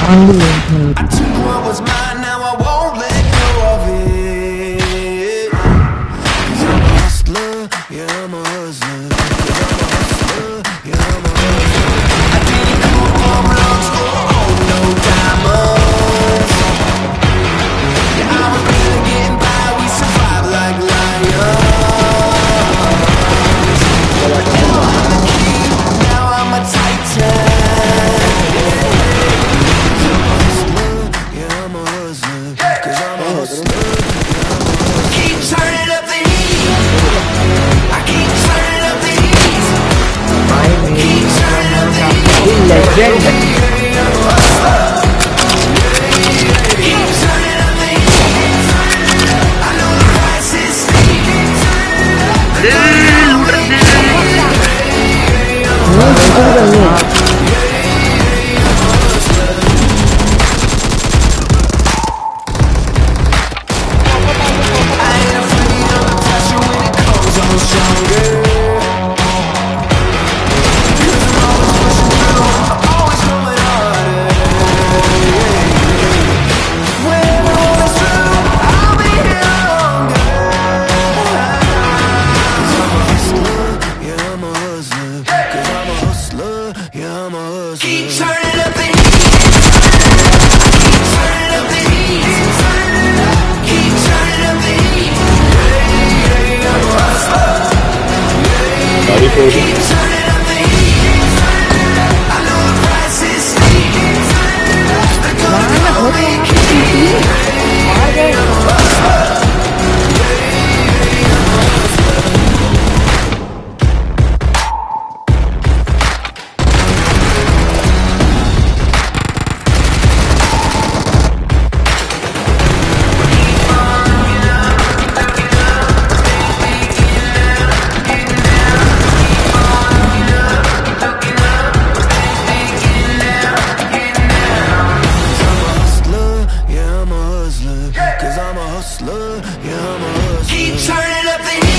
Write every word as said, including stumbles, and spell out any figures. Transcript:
I took what was mine, now I won't let go of it. 'Cause I'm a hustler, yeah, I'm a hustler. 'Cause I'm a hustler, yeah, I'm a hustler. I didn't come from lungs, oh, oh, no diamonds. Yeah, I was barely getting by, we survived like lions. Now I'm the king, now I'm a titan. Legend. Keep turning up the heat.